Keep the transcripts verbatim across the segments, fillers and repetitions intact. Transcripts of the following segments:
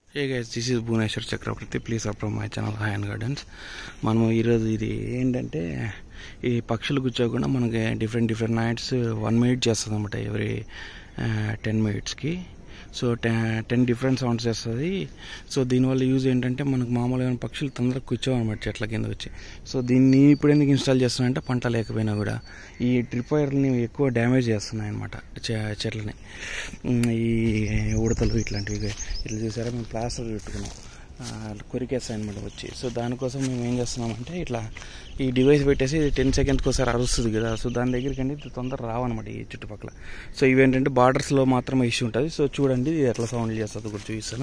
Hey guys, this is Bhuneshwar Chakravarti. Please subscribe my channel High and Gardens. మనము ఈరోజు ఇది ఏంటంటే ఈ పక్షులు కూర్చోకుండా మనకి different different nights one minute చేస్తుంది అనమాట ఎవ్రీ టెన్ మినిట్స్కి. So ten ten different sounds చేస్తుంది. సో దీనివల్ల యూజ్ ఏంటంటే మనకు మామూలుగా పక్షులు తొందరగా కూర్చోవన్నమాట చెట్ల కింద వచ్చి. సో దీన్ని ఇప్పుడు ఎందుకు ఇన్స్టాల్ చేస్తున్నాయంటే పంట లేకపోయినా కూడా ఈ ట్రిప్ వైర్ని ఎక్కువ డ్యామేజ్ చేస్తున్నాయి అనమాట చెట్లని. ఈ ఉడతలు ఇట్లాంటివి ఇట్లా చూసారా, మేము ప్లాస్టర్ పెట్టుకున్నాం, కొరికేస్తాయి అనమాట వచ్చి. సో దానికోసం మేము ఏం చేస్తున్నామంటే ఇట్లా ఈ డివైస్ పెట్టేసి టెన్ సెకండ్స్కి ఒకసారి అరుస్తుంది కదా, సో దాని దగ్గరికి అండి తొందర రావన్నమాట ఈ చుట్టుపక్కల. సో ఇవేంటంటే బార్డర్స్లో మాత్రమే ఇష్యూ ఉంటుంది. సో చూడండి ఇది ఎట్లా సౌండ్ చేస్తుంది కూడా చూపిస్తాను.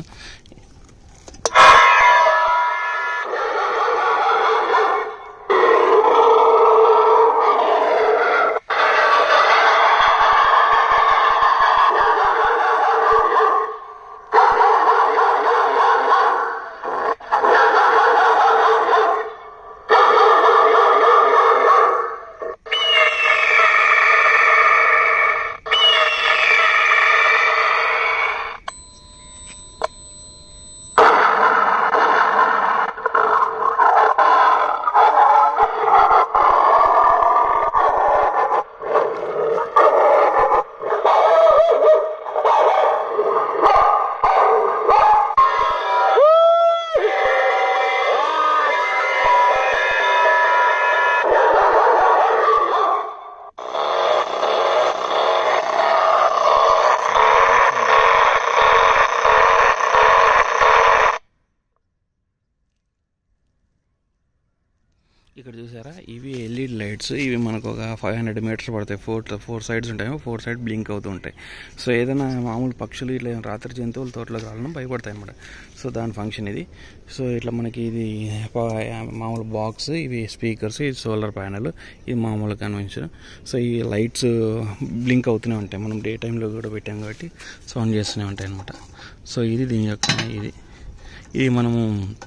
ఇక్కడ చూసారా, ఇవి ఎల్ఈడి లైట్స్. ఇవి మనకు ఒక ఫైవ్ హండ్రెడ్ మీటర్స్ పడతాయి. ఫోర్ ఫోర్ సైడ్స్ ఉంటాయి, ఫోర్ సైడ్ బ్లింక్ అవుతూ ఉంటాయి. సో ఏదైనా మామూలు పక్షులు ఇట్లా రాత్రి జంతువులు తోటలోకి రావడం భయపడతాయి అన్నమాట. సో దాని ఫంక్షన్ ఇది. సో ఇట్లా మనకి ఇది మామూలు బాక్స్, ఇవి స్పీకర్స్, ఇది సోలార్ ప్యానెల్, ఇది మామూలు కన్వెన్షన్. సో ఈ లైట్స్ బ్లింక్ అవుతూనే ఉంటాయి. మనం డే టైంలో కూడా పెట్టాం కాబట్టి సౌండ్ చేస్తూనే ఉంటాయి అన్నమాట. సో ఇది దీని యొక్క ఇది ఇది మనము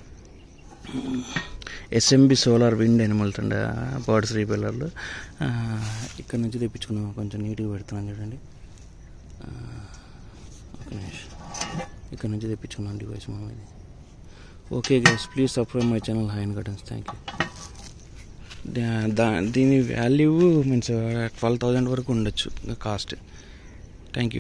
SMB solar wind animals and birds రీపెల్లర్లు ఇక్కడ నుంచి తెప్పించుకున్నాం. కొంచెం నీట్గా పెడుతున్నాను చూడండి. ఓకే, ఇక్కడ నుంచి తెప్పించుకున్నాం డివైస్ మనం ఇది. Okay guys, please subscribe my channel hi and gardens. Thank you. దా దీని వాల్యూ మీన్స్ ట్వెల్వ్ థౌజండ్ వరకు ఉండొచ్చు కాస్ట్. Thank you.